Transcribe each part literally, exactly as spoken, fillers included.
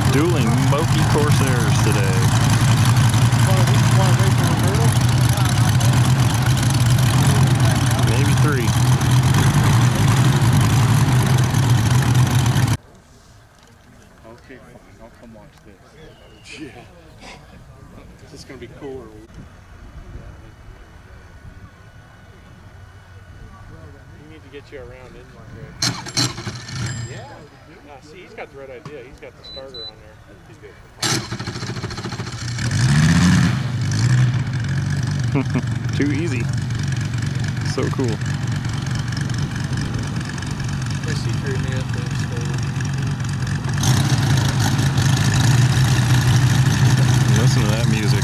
Dueling Moki Corsairs today. Maybe three. Okay, fine. I'll come watch this. Yeah. Is this gonna be cool or? We need to get you around in Greg. Yeah. Nah, see, he's got the right idea. He's got the starter on there. He's good. Too easy. So cool. I see through me up there. Listen to that music.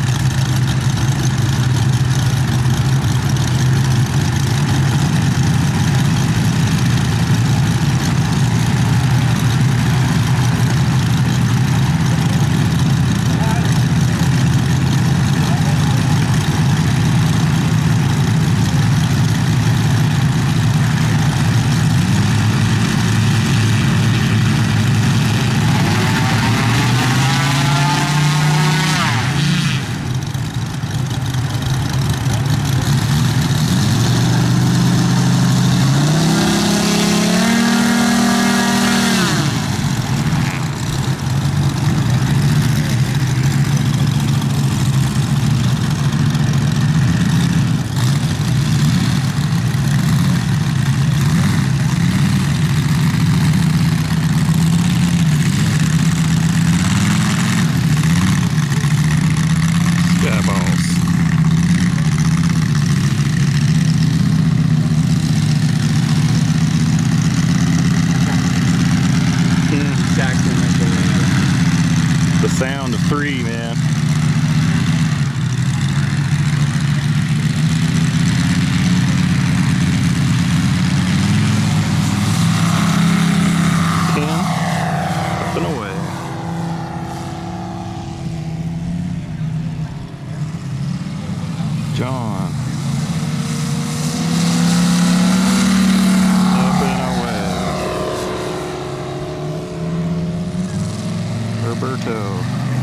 The sound of three, man. Ten, up and away. John. Up and away. Roberto.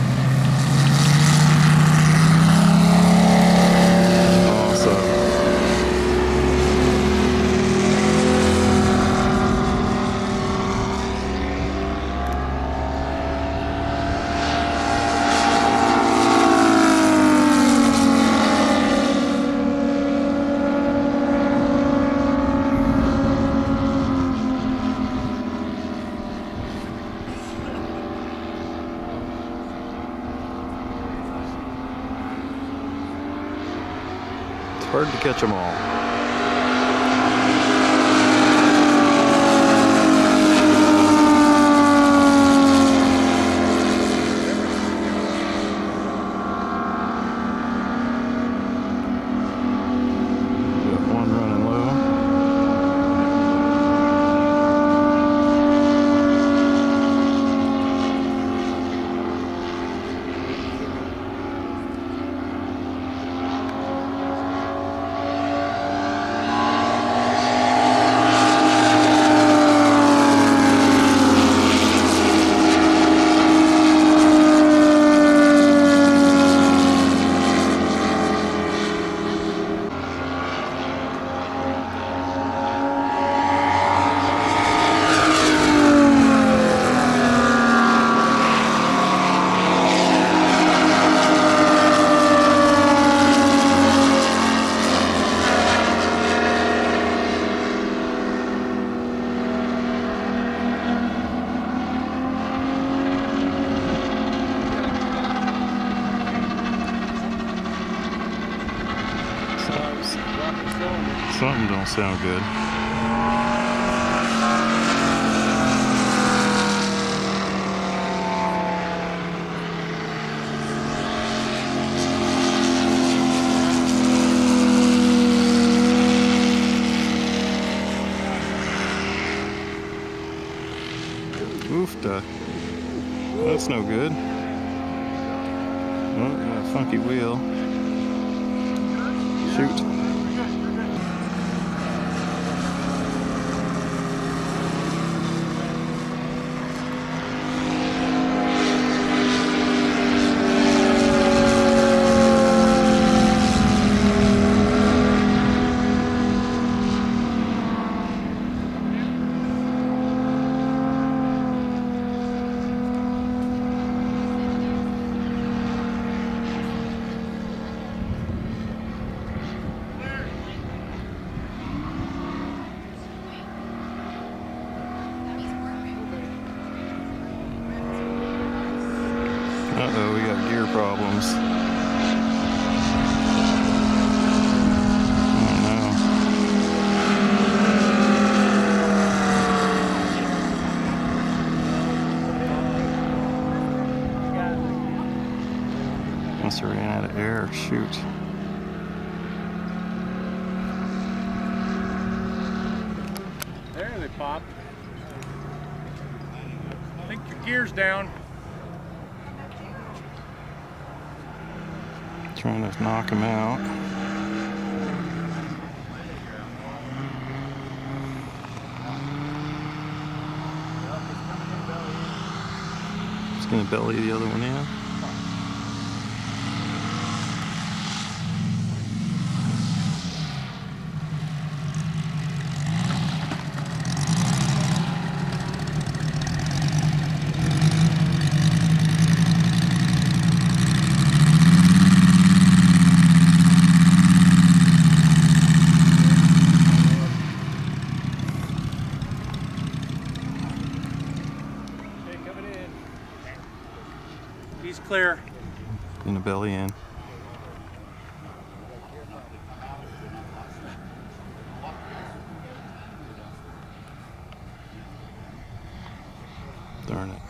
Hard to catch them all. Got one running low. Something don't sound good. Oofta. That's no good. Oh, got a funky wheel. Shoot. Uh-oh, we got gear problems. Oh no. Must have ran out of air. Shoot. There they pop. I think your gear's down. Trying to knock him out. Just gonna belly the other one in. He's clear. In the belly in. Darn it.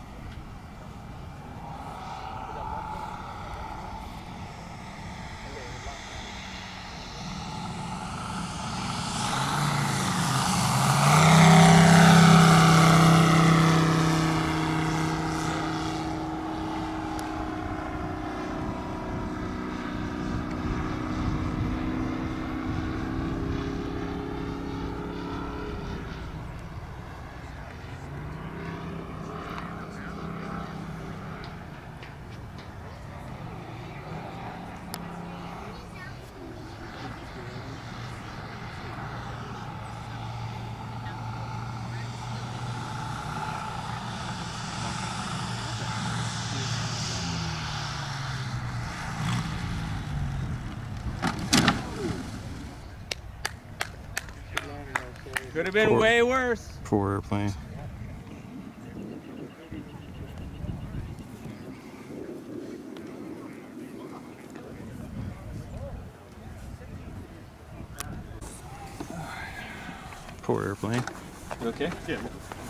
Could have been Poor, way worse. poor airplane. Poor airplane. You okay? Yeah.